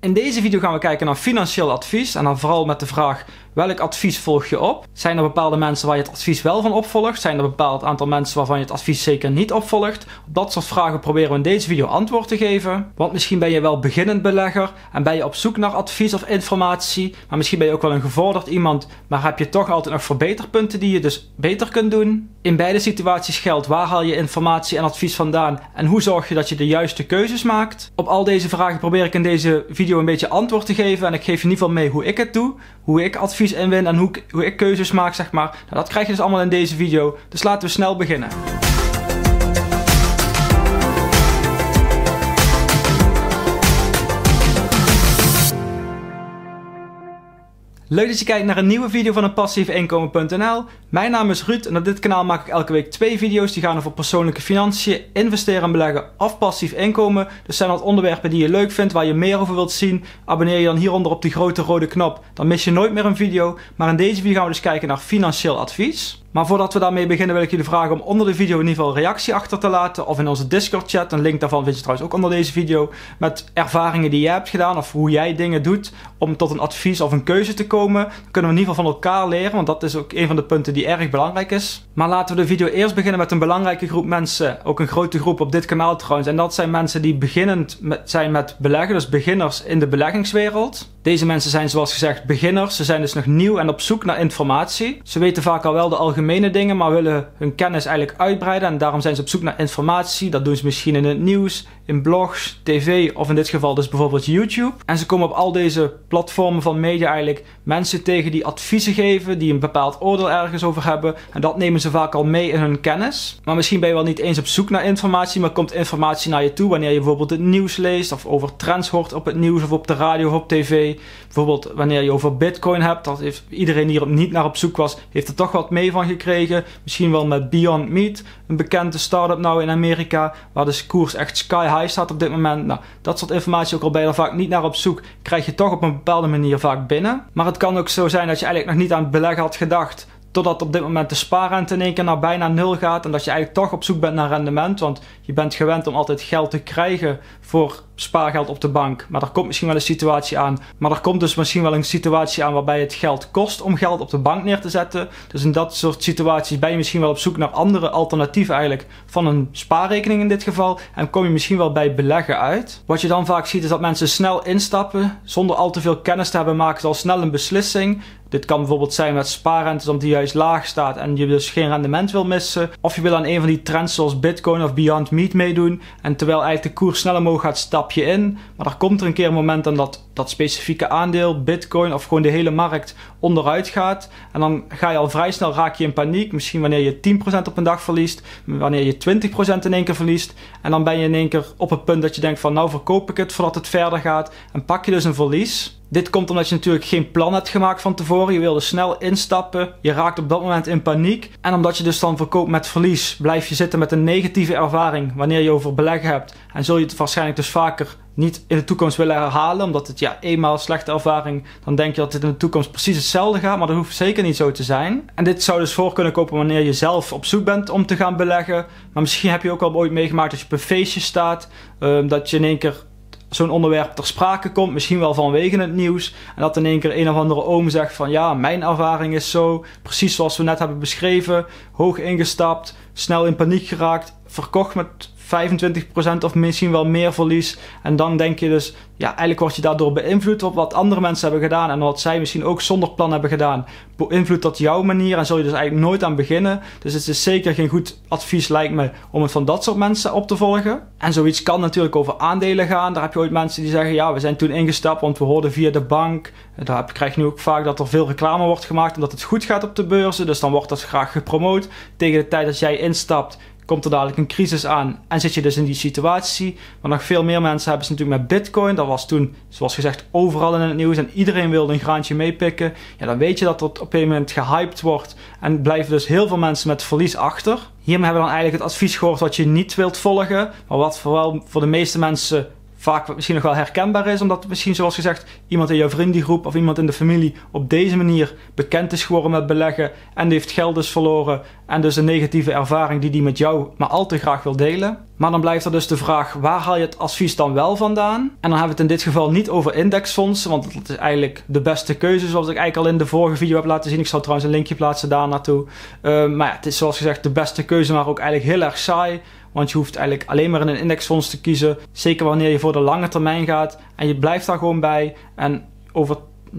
In deze video gaan we kijken naar financieel advies en dan vooral met de vraag: welk advies volg je op? Zijn er bepaalde mensen waar je het advies wel van opvolgt? Zijn er een bepaald aantal mensen waarvan je het advies zeker niet opvolgt? Op dat soort vragen proberen we in deze video antwoord te geven. Want misschien ben je wel beginnend belegger en ben je op zoek naar advies of informatie. Maar misschien ben je ook wel een gevorderd iemand, maar heb je toch altijd nog verbeterpunten die je dus beter kunt doen. In beide situaties geldt: waar haal je informatie en advies vandaan en hoe zorg je dat je de juiste keuzes maakt? Op al deze vragen probeer ik in deze video een beetje antwoord te geven en ik geef je in ieder geval mee hoe ik het doe, hoe ik advies inwin en hoe ik keuzes maak, zeg maar. Nou, dat krijg je dus allemaal in deze video, dus laten we snel beginnen. Leuk dat je kijkt naar een nieuwe video van passiefeinkomen.nl. Mijn naam is Ruud en op dit kanaal maak ik elke week 2 video's die gaan over persoonlijke financiën, investeren en beleggen of passief inkomen. Dus zijn dat onderwerpen die je leuk vindt, waar je meer over wilt zien, abonneer je dan hieronder op die grote rode knop. Dan mis je nooit meer een video. Maar in deze video gaan we dus kijken naar financieel advies. Maar voordat we daarmee beginnen wil ik jullie vragen om onder de video in ieder geval een reactie achter te laten. Of in onze Discord chat, een link daarvan vind je trouwens ook onder deze video. Met ervaringen die jij hebt gedaan of hoe jij dingen doet om tot een advies of een keuze te komen. Dan kunnen we in ieder geval van elkaar leren, want dat is ook een van de punten die erg belangrijk is. Maar laten we de video eerst beginnen met een belangrijke groep mensen. Ook een grote groep op dit kanaal trouwens. En dat zijn mensen die beginnend zijn met beleggen, dus beginners in de beleggingswereld. Deze mensen zijn zoals gezegd beginners. Ze zijn dus nog nieuw en op zoek naar informatie. Ze weten vaak al wel de algemene dingen, maar willen hun kennis eigenlijk uitbreiden. En daarom zijn ze op zoek naar informatie. Dat doen ze misschien in het nieuws, in blogs, tv of in dit geval dus bijvoorbeeld YouTube. En ze komen op al deze platformen van media eigenlijk mensen tegen die adviezen geven, die een bepaald oordeel ergens over hebben. En dat nemen ze vaak al mee in hun kennis. Maar misschien ben je wel niet eens op zoek naar informatie, maar komt informatie naar je toe wanneer je bijvoorbeeld het nieuws leest of over trends hoort op het nieuws of op de radio of op tv. Bijvoorbeeld wanneer je over Bitcoin hebt, dat heeft iedereen die er niet naar op zoek was, heeft er toch wat mee van gekregen. Misschien wel met Beyond Meat, een bekende start-up nou in Amerika, waar de koers echt sky high staat op dit moment. Nou, dat soort informatie, ook al ben je er vaak niet naar op zoek, krijg je toch op een bepaalde manier vaak binnen. Maar het kan ook zo zijn dat je eigenlijk nog niet aan het beleggen had gedacht, totdat op dit moment de spaarrente in één keer naar bijna 0 gaat en dat je eigenlijk toch op zoek bent naar rendement, want je bent gewend om altijd geld te krijgen voor spaargeld op de bank. Maar er komt misschien wel een situatie aan. Maar er komt dus misschien wel een situatie aan waarbij het geld kost om geld op de bank neer te zetten. Dus in dat soort situaties ben je misschien wel op zoek naar andere alternatieven eigenlijk van een spaarrekening in dit geval. En kom je misschien wel bij beleggen uit. Wat je dan vaak ziet is dat mensen snel instappen. Zonder al te veel kennis te hebben maken ze al snel een beslissing. Dit kan bijvoorbeeld zijn met spaarrentes omdat die juist laag staat en je dus geen rendement wil missen. Of je wil aan een van die trends zoals Bitcoin of Beyond Meat meedoen. En terwijl eigenlijk de koers snel omhoog gaat, stap je in. Maar er komt er een keer een moment aan dat specifieke aandeel, Bitcoin of gewoon de hele markt onderuit gaat. En dan ga je al vrij snel, raak je in paniek. Misschien wanneer je 10% op een dag verliest. Wanneer je 20% in één keer verliest. En dan ben je in één keer op het punt dat je denkt van nou verkoop ik het voordat het verder gaat. En pak je dus een verlies. Dit komt omdat je natuurlijk geen plan hebt gemaakt van tevoren. Je wilde snel instappen. Je raakt op dat moment in paniek. En omdat je dus dan verkoopt met verlies, blijf je zitten met een negatieve ervaring wanneer je over beleggen hebt. En zul je het waarschijnlijk dus vaker niet in de toekomst willen herhalen. Omdat het eenmaal slechte ervaring, dan denk je dat het in de toekomst precies hetzelfde gaat. Maar dat hoeft zeker niet zo te zijn. En dit zou dus voor kunnen komen wanneer je zelf op zoek bent om te gaan beleggen. Maar misschien heb je ook al ooit meegemaakt dat je op een feestje staat. Dat je in één keer zo'n onderwerp ter sprake komt, misschien wel vanwege het nieuws. En dat in één keer een of andere oom zegt van ja, mijn ervaring is zo, precies zoals we net hebben beschreven, hoog ingestapt, snel in paniek geraakt, verkocht met 25% of misschien wel meer verlies. En dan denk je dus, ja, eigenlijk word je daardoor beïnvloed op wat andere mensen hebben gedaan en wat zij misschien ook zonder plan hebben gedaan. Beïnvloedt dat jouw manier en zul je dus eigenlijk nooit aan beginnen. Dus het is zeker geen goed advies, lijkt me, om het van dat soort mensen op te volgen. En zoiets kan natuurlijk over aandelen gaan. Daar heb je ooit mensen die zeggen, ja, we zijn toen ingestapt, want we hoorden via de bank. Daar krijg je nu ook vaak dat er veel reclame wordt gemaakt omdat het goed gaat op de beurzen. Dus dan wordt dat graag gepromoot. Tegen de tijd dat jij instapt, komt er dadelijk een crisis aan en zit je dus in die situatie. Maar nog veel meer mensen hebben ze natuurlijk met Bitcoin. Dat was toen, zoals gezegd, overal in het nieuws en iedereen wilde een graantje meepikken. Ja, dan weet je dat het op een moment gehyped wordt en blijven dus heel veel mensen met verlies achter. Hiermee hebben we dan eigenlijk het advies gehoord wat je niet wilt volgen, maar wat vooral voor de meeste mensen vaak misschien nog wel herkenbaar is, omdat misschien zoals gezegd iemand in jouw vriendengroep of iemand in de familie op deze manier bekend is geworden met beleggen en die heeft geld dus verloren en dus een negatieve ervaring die met jou maar al te graag wil delen. Maar dan blijft er dus de vraag, waar haal je het advies dan wel vandaan? En dan hebben we het in dit geval niet over indexfondsen, want dat is eigenlijk de beste keuze zoals ik eigenlijk al in de vorige video heb laten zien. Ik zal trouwens een linkje plaatsen daar naartoe. Maar ja, het is zoals gezegd de beste keuze, maar ook eigenlijk heel erg saai. Want je hoeft eigenlijk alleen maar in een indexfonds te kiezen. Zeker wanneer je voor de lange termijn gaat. En je blijft daar gewoon bij. En over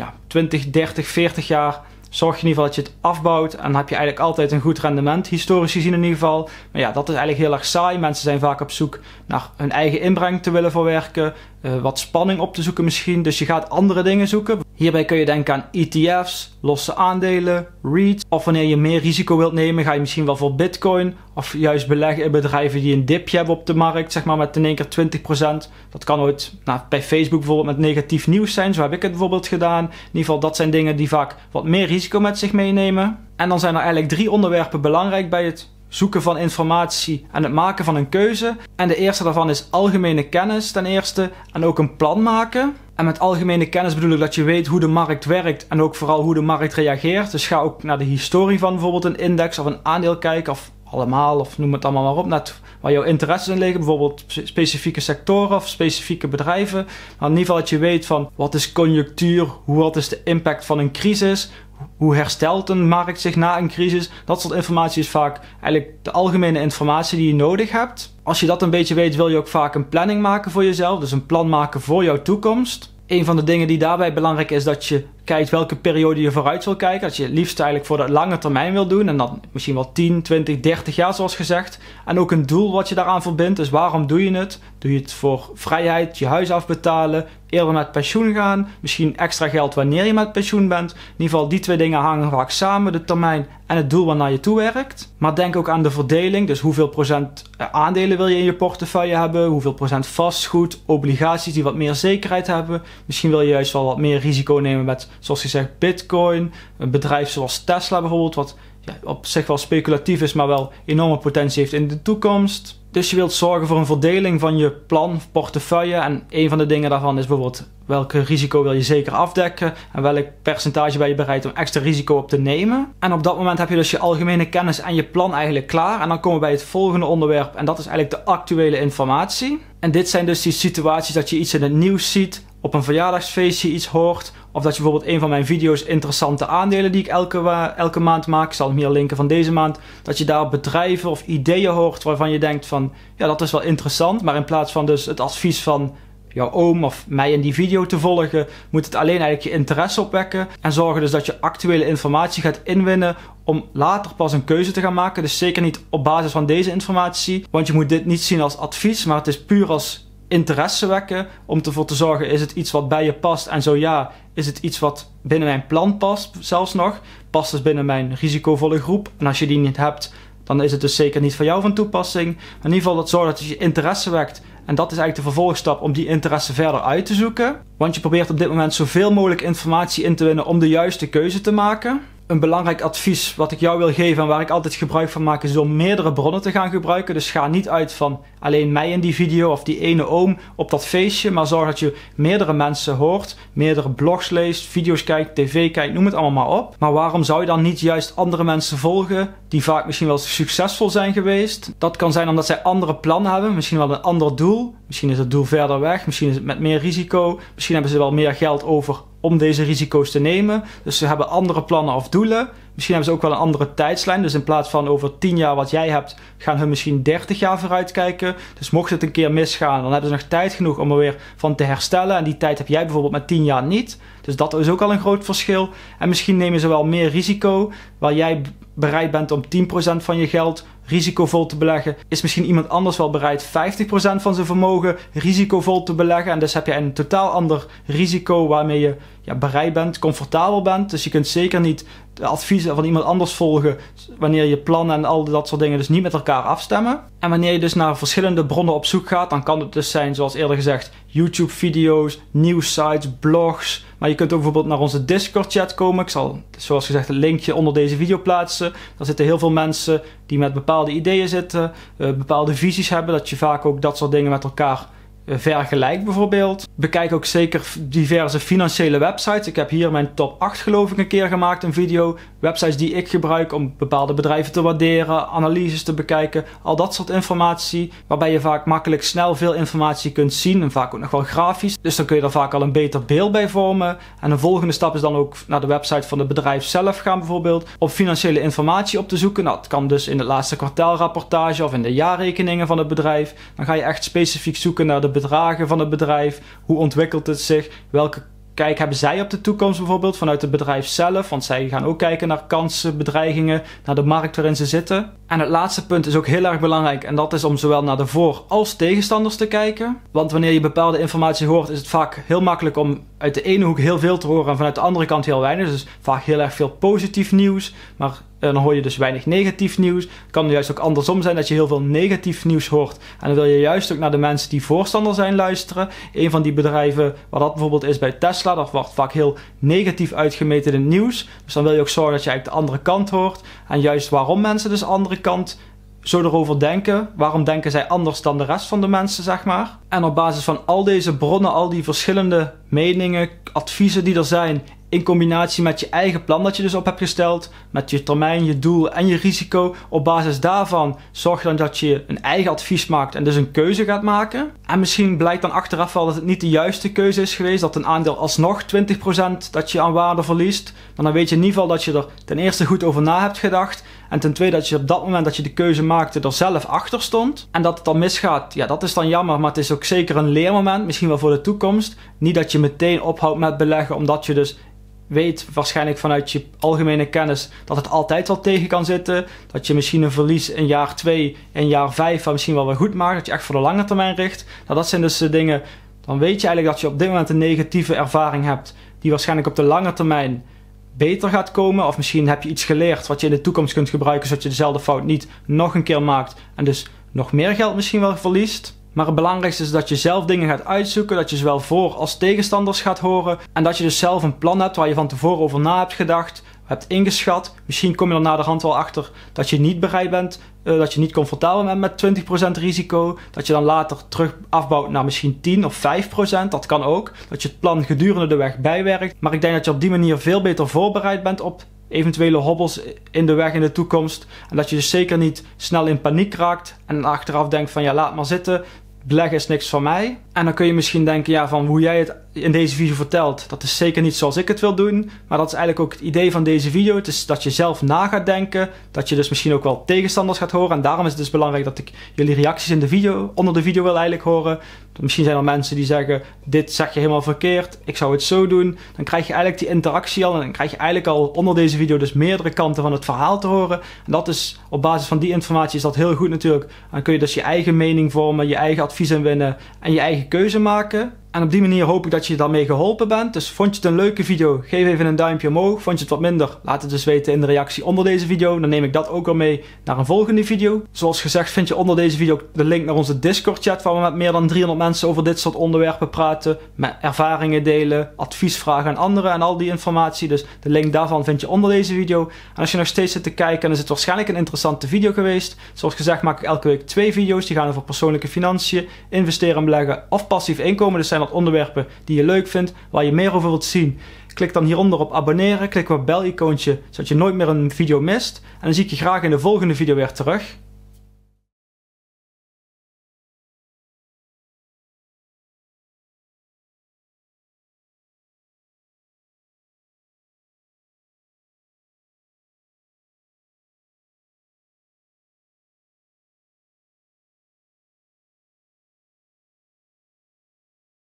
20, 30, 40 jaar zorg je in ieder geval dat je het afbouwt. En dan heb je eigenlijk altijd een goed rendement. Historisch gezien in ieder geval. Maar ja, dat is eigenlijk heel erg saai. Mensen zijn vaak op zoek naar hun eigen inbreng te willen verwerken. Wat spanning op te zoeken misschien. Dus je gaat andere dingen zoeken. Hierbij kun je denken aan ETF's, losse aandelen, REITs. Of wanneer je meer risico wilt nemen, ga je misschien wel voor Bitcoin. Of juist beleggen in bedrijven die een dipje hebben op de markt, zeg maar met in één keer 20%. Dat kan ooit bij Facebook bijvoorbeeld met negatief nieuws zijn. Zo heb ik het bijvoorbeeld gedaan. In ieder geval, dat zijn dingen die vaak wat meer risico met zich meenemen. En dan zijn er eigenlijk 3 onderwerpen belangrijk bij het zoeken van informatie en het maken van een keuze. En de eerste daarvan is algemene kennis ten eerste en ook een plan maken. En met algemene kennis bedoel ik dat je weet hoe de markt werkt en ook vooral hoe de markt reageert. Dus ga ook naar de historie van bijvoorbeeld een index of een aandeel kijken of allemaal of noem het allemaal maar op. Net waar jouw interesses in liggen, bijvoorbeeld specifieke sectoren of specifieke bedrijven. Maar in ieder geval dat je weet van wat is conjunctuur, wat is de impact van een crisis. Hoe herstelt een markt zich na een crisis? Dat soort informatie is vaak eigenlijk de algemene informatie die je nodig hebt. Als je dat een beetje weet, wil je ook vaak een planning maken voor jezelf. Dus een plan maken voor jouw toekomst. Een van de dingen die daarbij belangrijk is, dat je kijkt welke periode je vooruit wil kijken. Dat je het liefst eigenlijk voor de lange termijn wil doen. En dan misschien wel 10, 20, 30 jaar zoals gezegd. En ook een doel wat je daaraan verbindt. Dus waarom doe je het? Doe je het voor vrijheid, je huis afbetalen, eerder met pensioen gaan, misschien extra geld wanneer je met pensioen bent. In ieder geval die 2 dingen hangen vaak samen, de termijn en het doel waarnaar je toe werkt. Maar denk ook aan de verdeling, dus hoeveel procent aandelen wil je in je portefeuille hebben, hoeveel procent vastgoed, obligaties die wat meer zekerheid hebben. Misschien wil je juist wel wat meer risico nemen met, zoals gezegd, Bitcoin, een bedrijf zoals Tesla bijvoorbeeld, wat op zich wel speculatief is, maar wel enorme potentie heeft in de toekomst. Dus je wilt zorgen voor een verdeling van je plan, portefeuille. En een van de dingen daarvan is bijvoorbeeld welke risico wil je zeker afdekken en welk percentage ben je bereid om extra risico op te nemen. En op dat moment heb je dus je algemene kennis en je plan eigenlijk klaar. En dan komen we bij het volgende onderwerp en dat is eigenlijk de actuele informatie. En dit zijn dus die situaties dat je iets in het nieuws ziet, op een verjaardagsfeestje iets hoort, of dat je bijvoorbeeld een van mijn video's interessante aandelen die ik elke maand maak, ik zal hem hier linken van deze maand, dat je daar bedrijven of ideeën hoort waarvan je denkt van, ja, dat is wel interessant, maar in plaats van dus het advies van jouw oom of mij in die video te volgen, moet het alleen eigenlijk je interesse opwekken en zorgen dus dat je actuele informatie gaat inwinnen om later pas een keuze te gaan maken. Dus zeker niet op basis van deze informatie, want je moet dit niet zien als advies, maar het is puur als interesse wekken om ervoor te zorgen, is het iets wat bij je past en zo ja, is het iets wat binnen mijn plan past zelfs nog, past dus binnen mijn risicovolle groep en als je die niet hebt, dan is het dus zeker niet voor jou van toepassing. Maar in ieder geval dat zorgt dat je interesse wekt en dat is eigenlijk de vervolgstap om die interesse verder uit te zoeken, want je probeert op dit moment zoveel mogelijk informatie in te winnen om de juiste keuze te maken. Een belangrijk advies wat ik jou wil geven en waar ik altijd gebruik van maak is om meerdere bronnen te gaan gebruiken. Dus ga niet uit van alleen mij in die video of die ene oom op dat feestje, maar zorg dat je meerdere mensen hoort, meerdere blogs leest, video's kijkt, tv kijkt, noem het allemaal maar op. Maar waarom zou je dan niet juist andere mensen volgen die vaak misschien wel succesvol zijn geweest? Dat kan zijn omdat zij andere plannen hebben, misschien wel een ander doel. Misschien is het doel verder weg, misschien is het met meer risico, misschien hebben ze wel meer geld over om deze risico's te nemen. Dus ze hebben andere plannen of doelen. Misschien hebben ze ook wel een andere tijdslijn. Dus in plaats van over 10 jaar wat jij hebt, gaan hun misschien 30 jaar vooruit kijken. Dus mocht het een keer misgaan, dan hebben ze nog tijd genoeg om er weer van te herstellen. En die tijd heb jij bijvoorbeeld met 10 jaar niet. Dus dat is ook al een groot verschil. En misschien nemen ze wel meer risico, waar jij bereid bent om 10% van je geld risicovol te beleggen, is misschien iemand anders wel bereid 50% van zijn vermogen risicovol te beleggen. En dus heb je een totaal ander risico waarmee je bereid bent, comfortabel bent. Dus je kunt zeker niet de adviezen van iemand anders volgen wanneer je plannen en al dat soort dingen dus niet met elkaar afstemmen. En wanneer je dus naar verschillende bronnen op zoek gaat, dan kan het dus zijn, zoals eerder gezegd, YouTube-video's, nieuwssites, blogs. Maar je kunt ook bijvoorbeeld naar onze Discord-chat komen. Ik zal, zoals gezegd, een linkje onder deze video plaatsen. Daar zitten heel veel mensen die met bepaalde ideeën zitten, bepaalde visies hebben, dat je vaak ook dat soort dingen met elkaar vergelijk bijvoorbeeld. Bekijk ook zeker diverse financiële websites. Ik heb hier mijn top 8 geloof ik een keer gemaakt, een video. Websites die ik gebruik om bepaalde bedrijven te waarderen, analyses te bekijken, al dat soort informatie. Waarbij je vaak makkelijk snel veel informatie kunt zien en vaak ook nog wel grafisch. Dus dan kun je er vaak al een beter beeld bij vormen. En een volgende stap is dan ook naar de website van het bedrijf zelf gaan bijvoorbeeld. Om financiële informatie op te zoeken. Nou, dat kan dus in de laatste kwartaalrapportage of in de jaarrekeningen van het bedrijf. Dan ga je echt specifiek zoeken naar de bedragen van het bedrijf. Hoe ontwikkelt het zich? Welke kijk hebben zij op de toekomst bijvoorbeeld vanuit het bedrijf zelf? Want zij gaan ook kijken naar kansen, bedreigingen, naar de markt waarin ze zitten. En het laatste punt is ook heel erg belangrijk en dat is om zowel naar de voor- als tegenstanders te kijken. Want wanneer je bepaalde informatie hoort is het vaak heel makkelijk om uit de ene hoek heel veel te horen en vanuit de andere kant heel weinig. Dus vaak heel erg veel positief nieuws, maar dan hoor je dus weinig negatief nieuws. Het kan juist ook andersom zijn dat je heel veel negatief nieuws hoort. En dan wil je juist ook naar de mensen die voorstander zijn luisteren. Een van die bedrijven, wat dat bijvoorbeeld is bij Tesla, dat wordt vaak heel negatief uitgemeten in het nieuws. Dus dan wil je ook zorgen dat je eigenlijk de andere kant hoort. En juist waarom mensen dus de andere kant zo erover denken. Waarom denken zij anders dan de rest van de mensen, zeg maar. En op basis van al deze bronnen, al die verschillende meningen, adviezen die er zijn, in combinatie met je eigen plan dat je dus op hebt gesteld, met je termijn, je doel en je risico. Op basis daarvan zorg dan dat je een eigen advies maakt en dus een keuze gaat maken. En misschien blijkt dan achteraf wel dat het niet de juiste keuze is geweest, dat een aandeel alsnog 20% dat je aan waarde verliest. Maar dan weet je in ieder geval dat je er ten eerste goed over na hebt gedacht. En ten tweede dat je op dat moment dat je de keuze maakte er zelf achter stond. En dat het dan misgaat, ja dat is dan jammer, maar het is ook zeker een leermoment, misschien wel voor de toekomst. Niet dat je meteen ophoudt met beleggen omdat je dus weet waarschijnlijk vanuit je algemene kennis dat het altijd wel tegen kan zitten. Dat je misschien een verlies in jaar 2 en jaar 5 misschien wel weer goed maakt. Dat je echt voor de lange termijn richt. Nou, dat zijn dus de dingen. Dan weet je eigenlijk dat je op dit moment een negatieve ervaring hebt. Die waarschijnlijk op de lange termijn beter gaat komen. Of misschien heb je iets geleerd wat je in de toekomst kunt gebruiken. Zodat je dezelfde fout niet nog een keer maakt. En dus nog meer geld misschien wel verliest. Maar het belangrijkste is dat je zelf dingen gaat uitzoeken, dat je zowel voor- als tegenstanders gaat horen en dat je dus zelf een plan hebt waar je van tevoren over na hebt gedacht, hebt ingeschat. Misschien kom je er naderhand wel achter dat je niet bereid bent, dat je niet comfortabel bent met 20% risico, dat je dan later terug afbouwt naar misschien 10 of 5%, dat kan ook. Dat je het plan gedurende de weg bijwerkt. Maar ik denk dat je op die manier veel beter voorbereid bent op eventuele hobbels in de weg in de toekomst. En dat je dus zeker niet snel in paniek raakt en achteraf denkt van ja, laat maar zitten. Beleggen is niks voor mij. En dan kun je misschien denken, ja, van hoe jij het in deze video vertelt, dat is zeker niet zoals ik het wil doen. Maar dat is eigenlijk ook het idee van deze video. Het is dat je zelf na gaat denken. Dat je dus misschien ook wel tegenstanders gaat horen. En daarom is het dus belangrijk dat ik jullie reacties in de video, onder de video wil eigenlijk horen. Misschien zijn er mensen die zeggen, dit zeg je helemaal verkeerd. Ik zou het zo doen. Dan krijg je eigenlijk die interactie al. En dan krijg je eigenlijk al onder deze video dus meerdere kanten van het verhaal te horen. En dat is, op basis van die informatie is dat heel goed natuurlijk. Dan kun je dus je eigen mening vormen, je eigen advies inwinnen en je eigen keuze maken. En op die manier hoop ik dat je daarmee geholpen bent. Dus vond je het een leuke video? Geef even een duimpje omhoog. Vond je het wat minder? Laat het dus weten in de reactie onder deze video. Dan neem ik dat ook wel mee naar een volgende video. Zoals gezegd vind je onder deze video de link naar onze Discord chat, waar we met meer dan 300 mensen over dit soort onderwerpen praten. Met ervaringen delen, adviesvragen aan anderen en al die informatie. Dus de link daarvan vind je onder deze video. En als je nog steeds zit te kijken, dan is het waarschijnlijk een interessante video geweest. Zoals gezegd maak ik elke week 2 video's. Die gaan over persoonlijke financiën, investeren en beleggen of passief inkomen. Dus zijn dat onderwerpen die je leuk vindt, waar je meer over wilt zien. Klik dan hieronder op abonneren, klik op het bel-icoontje, zodat je nooit meer een video mist. En dan zie ik je graag in de volgende video weer terug.